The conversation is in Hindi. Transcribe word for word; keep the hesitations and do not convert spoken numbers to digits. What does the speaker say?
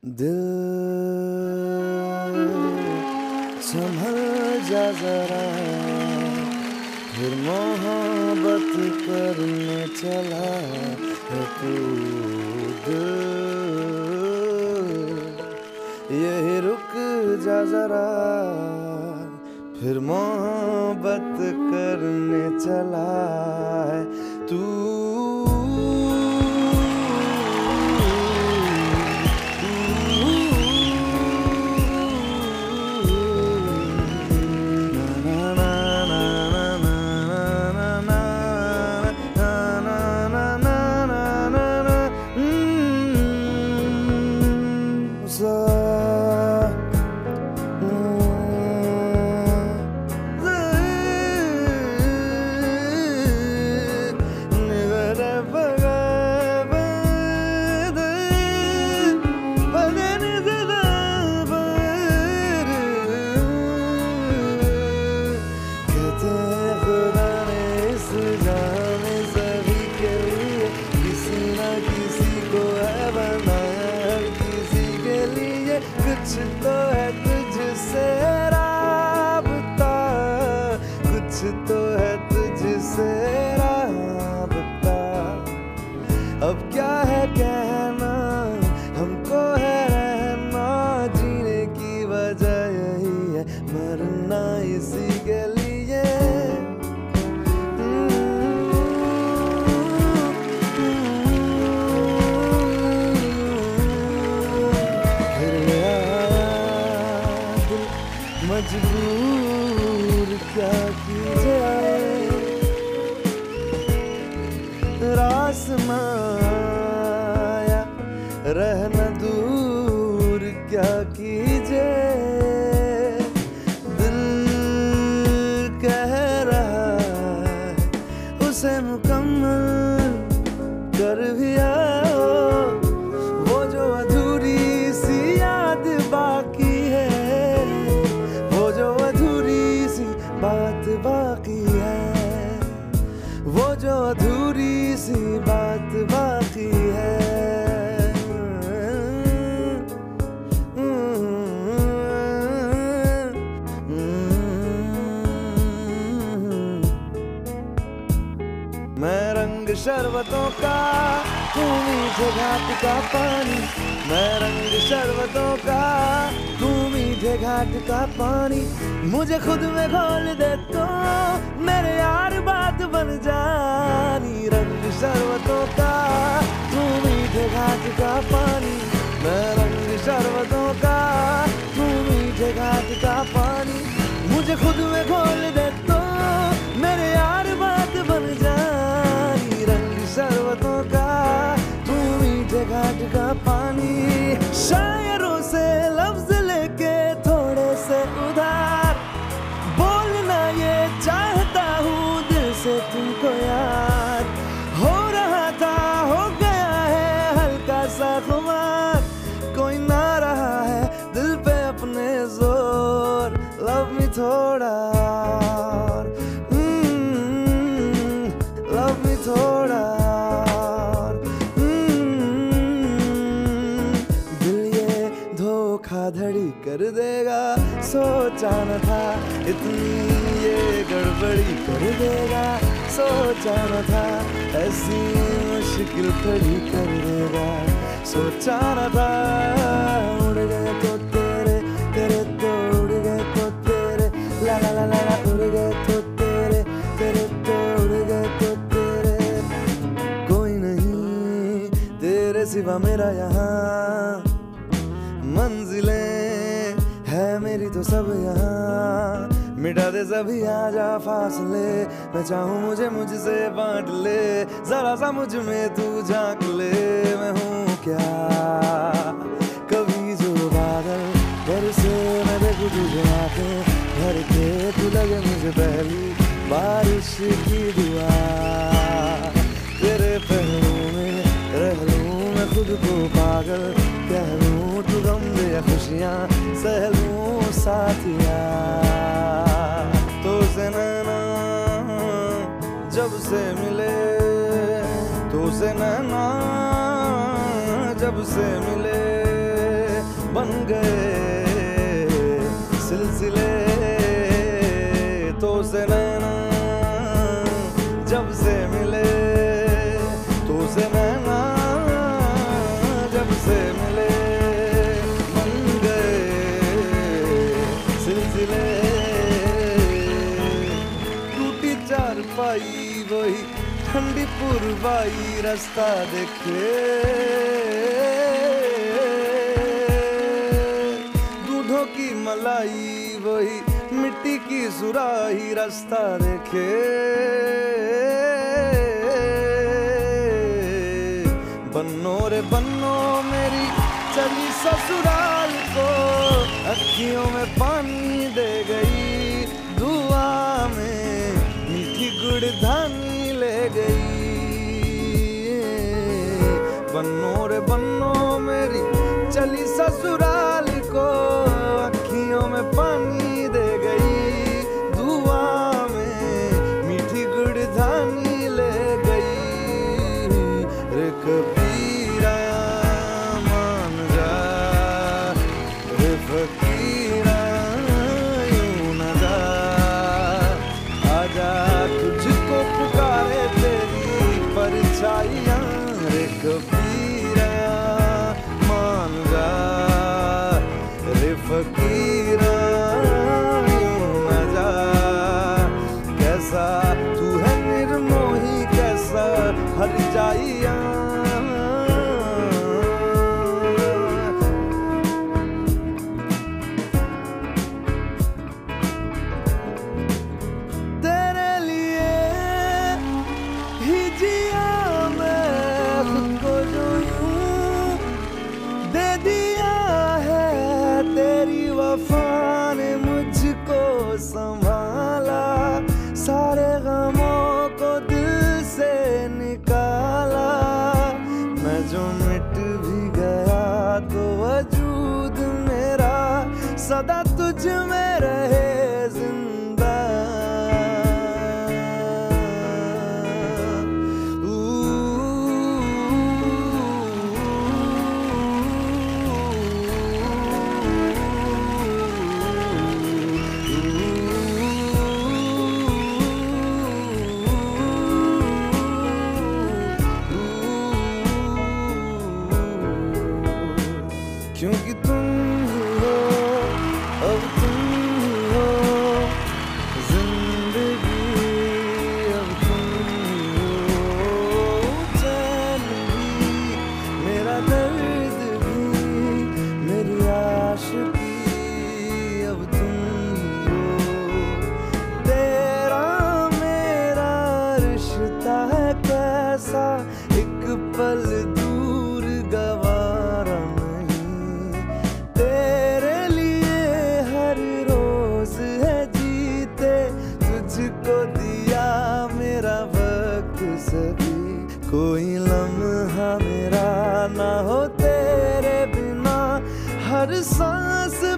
दिल संभल जा जरा, फिर मोहब्बत करने चला है तू। दिल यही रुक जा जरा, फिर मोहब्बत करने चला है तू। कुछ तो है तुझसे राबता, कुछ तो है तुझसे राबता। अब क्या है कहना, हमको है रहना, जीने की वजह यही है, मरना इसी के लिए। मजबूर क्या की जाए, रास माया रहना दूर क्या कीजिए। दिल कह रहा है उसे मुकम्मल कर भी आओ, वो जो अधूरी सी याद बाकी है, बात बाकी है, वो जो अधूरी सी बात बाकी है। मैं रंग शरबतों का, तू मीठे घाट का पानी। मैं रंग शरबतों का, तू मीठे घाट का पानी। मुझे खुद में घोल दे तो मेरे यार बात बन जानी। रंग शरबतों का, तू मीठे घाट का पानी। मैं रंग शरबतों का, तू मीठे घाट का पानी। मुझे खुद में घोल दे तो मेरे यार बात बन जानी। रंग शरबतों का, तू मीठे घाट का पानी। शायरों से लफ्ज लेके थोड़े से उधार, बोलना ये चाहता हूँ दिल से तुमको यार। हो रहा था हो गया है हल्का सा खुमार, कोई ना रहा है दिल पे अपने जोर। लव मी थोड़ा, लव मी थोड़ा। धोखाधड़ी कर देगा सोचा न था, इतनी ये गड़बड़ी कर देगा सोचा न था। ऐसी मुश्किल खड़ी कर देगा सोचा न था। उड़ गए तो तेरे, तेरे तो उड़ गए तो तेरे, ला ला ला ला उड़ गए तो तेरे, तेरे तो उड़ गए तो तेरे। कोई नहीं तेरे सिवा मेरा यहाँ, मंजिलें है मेरी तो सब यहाँ। मिटा दे सभी आजा फासले, मैं चाहूँ मुझे मुझसे बांट ले। जरा सा मुझ में तू झांक ले, मैं हूँ क्या कभी जो बादल। घर से मैं देखूँ तुझे आके भर के, तू लगे मुझे पहली बारिश की दुआ। तेरे पहलू में रह लूँ मैं खुद को पागल, कह लूँ तू गम दे खुशियाँ सह लूँ साथिया। तो से नैना जब से मिले, तो से नैना जब से मिले, बन गए सिलसिले तो से नैना जब से मिले, तो से नैना जब से मिले बन गए सिलसिले। टूटी चारपाई वही ठंडी पुरवाई रास्ता देखे, दूधों की मलाई वही मिट्टी की सुराही रास्ता देखे। बन्नो रे बन्नो मेरी चली ससुराल को, अखियों में पानी दे गई, दुआ में मीठी गुड़धानी ले गई। बन्नो रे बन्नो मेरी चली ससुराल को, अखियों में पानी दे गई, दुआ में मीठी गुड़धानी ले गई। रे कबीरा मान जा, रे फकीरा यूं न जा, आजा तुझको पुकारे तेरी परछाइयाँ। रे कबीरा मान जा, रे फकीरा यूं न जा, कैसा तू है निर्मोही कैसा हर जाइया। तेरे लिए ही जिया मैं खुद को जो यूं दे दिया है, तेरी वफा ने मुझको संभाला, सारे गमों को दिल से निकाला। मैं जो मिट भी गया तो वजूद मेरा सदा तुझ में रहे जिंदा। क्योंकि तुम ही हो, अब तुम ही हो जिंदगी, अब तुम ही हो चैन भी, मेरा दर्द भी, मेरी आशिकी, अब तुम ही हो। तेरा मेरा रिश्ता है कैसा, एक पल दूर गवारा नहीं, तेरे लिए हर रोज है जीते, तुझको दिया मेरा वक्त सभी। कोई लम्हा मेरा ना हो तेरे बिना, हर सांस